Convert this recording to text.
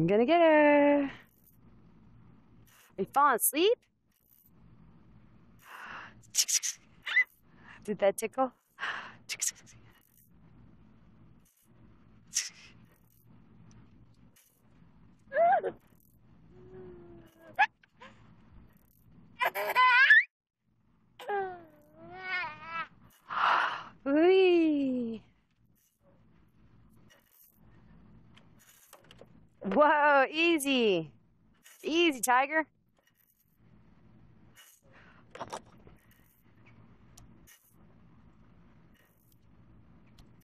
I'm gonna get her. Are you falling asleep? Did that tickle? Whee! Whoa, easy. Easy, tiger.